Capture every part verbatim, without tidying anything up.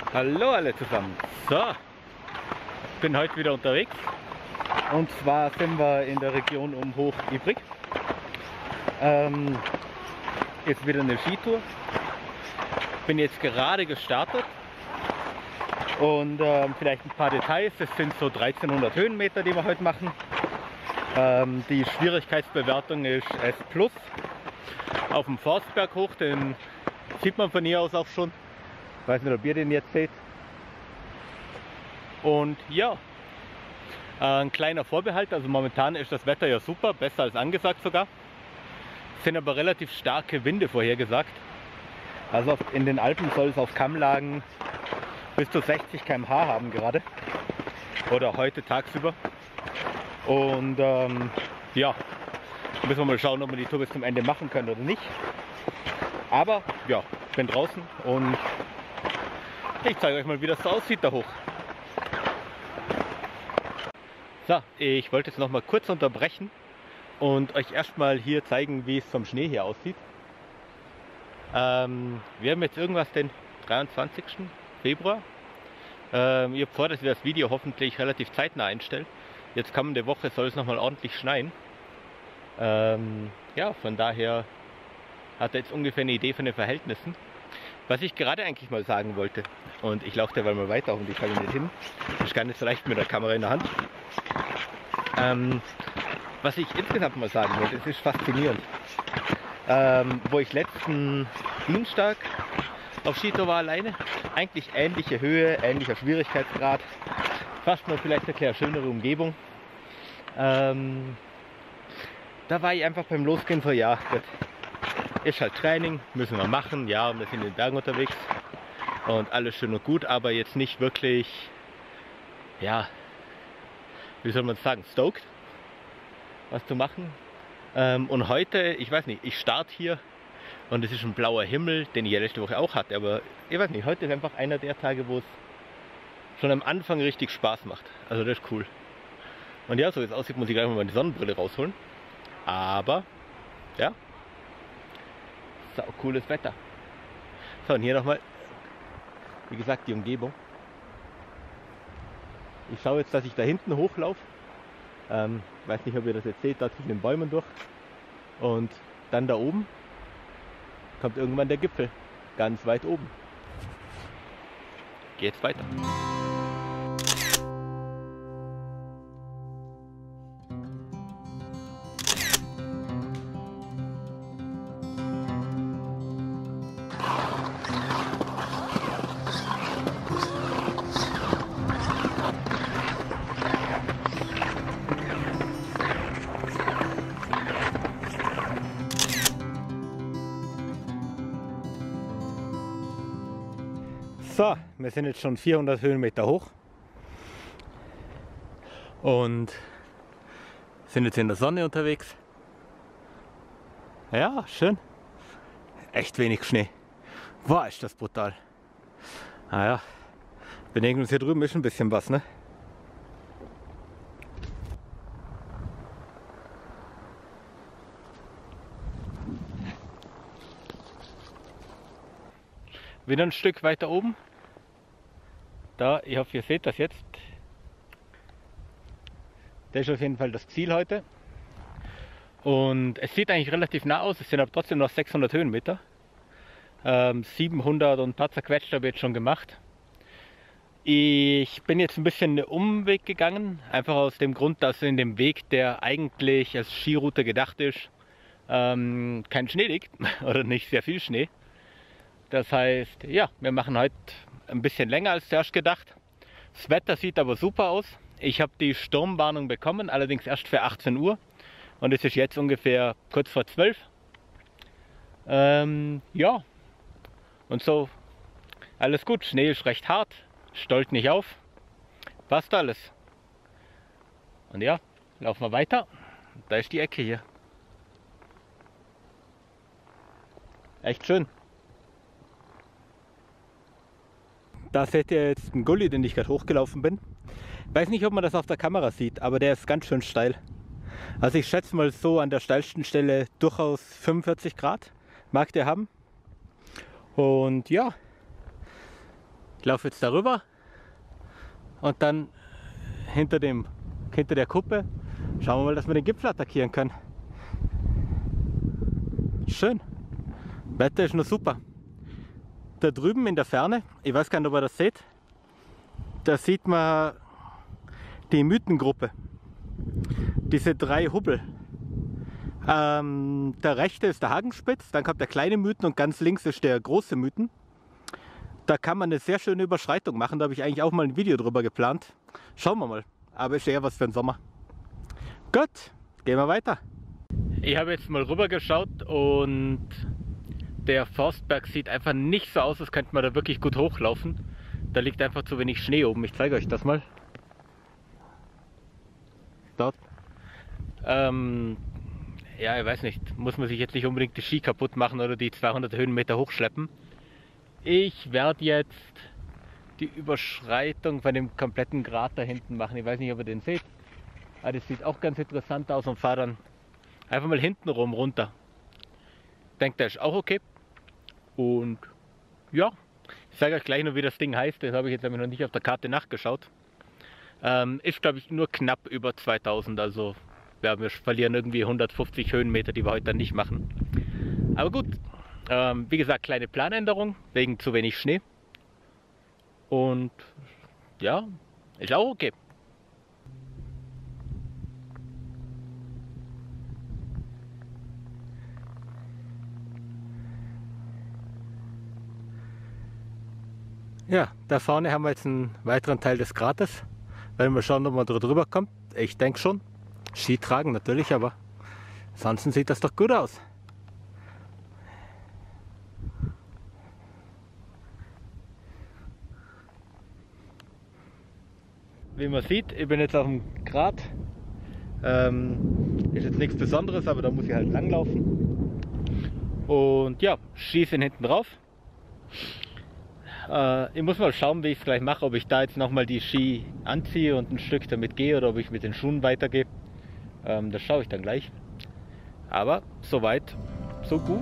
Hallo alle zusammen. So, ich bin heute wieder unterwegs. Und zwar sind wir in der Region um Hoch-Ivrig. Ähm, jetzt wieder eine Skitour. Bin jetzt gerade gestartet. Und ähm, vielleicht ein paar Details. Es sind so dreizehnhundert Höhenmeter, die wir heute machen. Ähm, die Schwierigkeitsbewertung ist S plus. Auf dem Forstberg hoch, den sieht man von hier aus auch schon. Ich weiß nicht, ob ihr den jetzt seht. Und ja, ein kleiner Vorbehalt, also momentan ist das Wetter ja super, besser als angesagt sogar. Es sind aber relativ starke Winde vorhergesagt. Also in den Alpen soll es auf Kammlagen bis zu sechzig Kilometer pro Stunde haben gerade. Oder heute tagsüber. Und ähm, ja, müssen wir mal schauen, ob wir die Tour bis zum Ende machen können oder nicht. Aber ja, ich bin draußen und ich zeige euch mal, wie das so aussieht da hoch. So, ich wollte jetzt noch mal kurz unterbrechen und euch erstmal hier zeigen, wie es vom Schnee hier aussieht. Ähm, wir haben jetzt irgendwas den dreiundzwanzigsten Februar. Ähm, ihr habt vor, dass wir das Video hoffentlich relativ zeitnah einstellen. Jetzt kommende Woche soll es noch mal ordentlich schneien. Ähm, ja, von daher hat er jetzt ungefähr eine Idee von den Verhältnissen. Was ich gerade eigentlich mal sagen wollte, und ich laufe derweil mal weiter und ich falle nicht hin, ist gar nicht so leicht mit der Kamera in der Hand. Ähm, was ich insgesamt mal sagen wollte, es ist faszinierend. Ähm, wo ich letzten Dienstag auf Skitour war alleine, eigentlich ähnliche Höhe, ähnlicher Schwierigkeitsgrad, fast nur vielleicht eine kleine schönere Umgebung. Ähm, da war ich einfach beim Losgehen vor, ja, gut, ist halt Training, müssen wir machen, ja, wir sind in den Bergen unterwegs und alles schön und gut, aber jetzt nicht wirklich, ja, wie soll man sagen, stoked, was zu machen. Ähm, und heute, ich weiß nicht, ich starte hier und es ist ein blauer Himmel, den ich ja letzte Woche auch hatte, aber ich weiß nicht, heute ist einfach einer der Tage, wo es schon am Anfang richtig Spaß macht. Also das ist cool. Und ja, so wie es aussieht, muss ich gleich mal meine Sonnenbrille rausholen. Aber, ja, sau cooles Wetter. So, und hier nochmal, wie gesagt, die Umgebung. Ich schaue jetzt, dass ich da hinten hochlaufe. Ähm, weiß nicht, ob ihr das jetzt seht, da zwischen den Bäumen durch. Und dann da oben kommt irgendwann der Gipfel, ganz weit oben. Geht's weiter. So, wir sind jetzt schon vierhundert Höhenmeter hoch und sind jetzt in der Sonne unterwegs. Ja, schön. Echt wenig Schnee. Boah, ist das brutal. Naja, wir denken uns, hier drüben ist ein bisschen was, ne? Wieder ein Stück weiter oben. Da, ich hoffe, ihr seht das jetzt. Das ist auf jeden Fall das Ziel heute. Und es sieht eigentlich relativ nah aus. Es sind aber trotzdem noch sechshundert Höhenmeter. Ähm, siebenhundert und ein paar zerquetscht habe ich jetzt schon gemacht. Ich bin jetzt ein bisschen einen Umweg gegangen. Einfach aus dem Grund, dass in dem Weg, der eigentlich als Skiroute gedacht ist, ähm, kein Schnee liegt. Oder nicht sehr viel Schnee. Das heißt, ja, wir machen heute ein bisschen länger als zuerst gedacht. Das Wetter sieht aber super aus. Ich habe die Sturmwarnung bekommen, allerdings erst für achtzehn Uhr. Und es ist jetzt ungefähr kurz vor zwölf. Ähm, ja, und so alles gut. Schnee ist recht hart, stollt nicht auf. Passt alles. Und ja, laufen wir weiter. Da ist die Ecke hier. Echt schön. Da seht ihr jetzt einen Gully, den ich gerade hochgelaufen bin. Ich weiß nicht, ob man das auf der Kamera sieht, aber der ist ganz schön steil. Also ich schätze mal so an der steilsten Stelle durchaus fünfundvierzig Grad mag der haben. Und ja, Ich laufe jetzt darüber und dann hinter, dem, hinter der Kuppe schauen wir mal, dass wir den Gipfel attackieren können. Schön. Wetter ist noch super. Da drüben in der Ferne, ich weiß gar nicht, ob ihr das seht, da sieht man die Mythengruppe. Diese drei Hubbel. Ähm, der rechte ist der Hagenspitz, dann kommt der kleine Mythen und ganz links ist der große Mythen. Da kann man eine sehr schöne Überschreitung machen, da habe ich eigentlich auch mal ein Video drüber geplant. Schauen wir mal, aber ist eher was für den Sommer. Gut, gehen wir weiter. Ich habe jetzt mal rüber geschaut und der Forstberg sieht einfach nicht so aus, als könnte man da wirklich gut hochlaufen. Da liegt einfach zu wenig Schnee oben. Ich zeige euch das mal. Dort. Ähm, ja, ich weiß nicht. Muss man sich jetzt nicht unbedingt die Ski kaputt machen oder die zweihundert Höhenmeter hochschleppen. Ich werde jetzt die Überschreitung von dem kompletten Grat da hinten machen. Ich weiß nicht, ob ihr den seht. Aber das sieht auch ganz interessant aus und fahre dann einfach mal hinten rum runter. Ich denke, der ist auch okay. Und ja, ich sage euch gleich noch, wie das Ding heißt. Das habe ich jetzt nämlich noch nicht auf der Karte nachgeschaut. Ähm, ist, glaube ich, nur knapp über zweitausend. Also ja, wir verlieren irgendwie hundertfünfzig Höhenmeter, die wir heute dann nicht machen. Aber gut, ähm, wie gesagt, kleine Planänderung wegen zu wenig Schnee. Und ja, ist auch okay. Ja, da vorne haben wir jetzt einen weiteren Teil des Grates. Wenn wir schauen, ob man drüber kommt. Ich denke schon. Ski tragen natürlich, aber ansonsten sieht das doch gut aus. Wie man sieht, ich bin jetzt auf dem Grat. Ähm, ist jetzt nichts Besonderes, aber da muss ich halt langlaufen. Und ja, Ski sind hinten drauf. Äh, ich muss mal schauen, wie ich es gleich mache, ob ich da jetzt nochmal die Ski anziehe und ein Stück damit gehe oder ob ich mit den Schuhen weitergehe. Ähm, das schaue ich dann gleich. Aber soweit, so gut.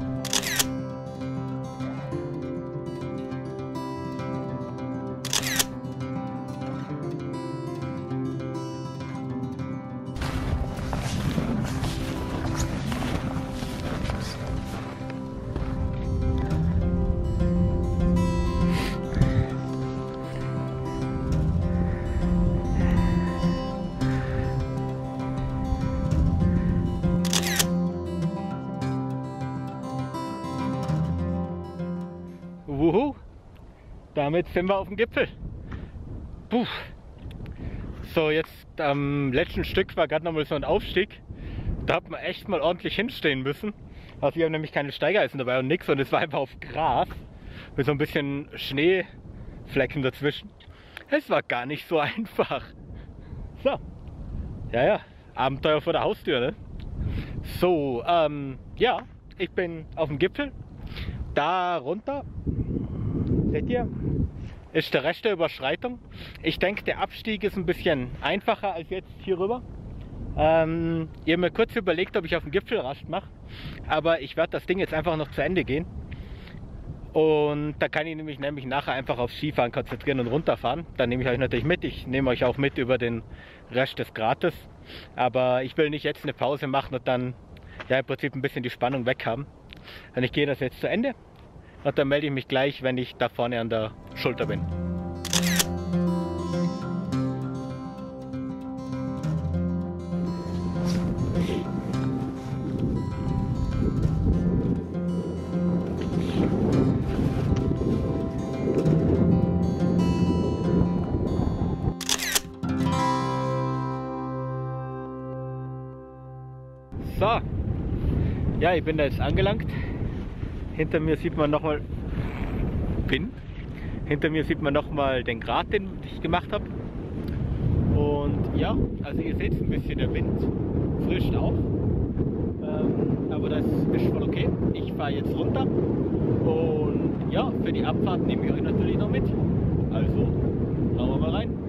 Wuhu, damit sind wir auf dem Gipfel. Puh. So, jetzt am letzten Stück war gerade noch mal so ein Aufstieg. Da hat man echt mal ordentlich hinstehen müssen. Also wir haben nämlich keine Steigeisen dabei und nichts und es war einfach auf Gras mit so ein bisschen Schneeflecken dazwischen. Es war gar nicht so einfach. So, ja, ja, Abenteuer vor der Haustür, ne? So, ähm, ja, ich bin auf dem Gipfel. Da runter, seht ihr, ist der Rest der Überschreitung. Ich denke, der Abstieg ist ein bisschen einfacher als jetzt hier rüber. Ähm, ich habe mir kurz überlegt, ob ich auf dem Gipfel Rast mache, aber ich werde das Ding jetzt einfach noch zu Ende gehen. Und da kann ich nämlich, nämlich nachher einfach aufs Skifahren konzentrieren und runterfahren. Dann nehme ich euch natürlich mit. Ich nehme euch auch mit über den Rest des Grates. Aber ich will nicht jetzt eine Pause machen und dann ja im Prinzip ein bisschen die Spannung weg haben. Und ich gehe das jetzt zu Ende und dann melde ich mich gleich, wenn ich da vorne an der Schulter bin. So, ja, ich bin da jetzt angelangt. Hinter mir sieht man nochmal bin. Hinter mir sieht man nochmal den Grat, den ich gemacht habe. Und ja, also ihr seht ein bisschen, der Wind frischt auf. Ähm, aber das ist voll okay. Ich fahre jetzt runter. Und ja, für die Abfahrt nehme ich euch natürlich noch mit. Also, schauen wir mal rein.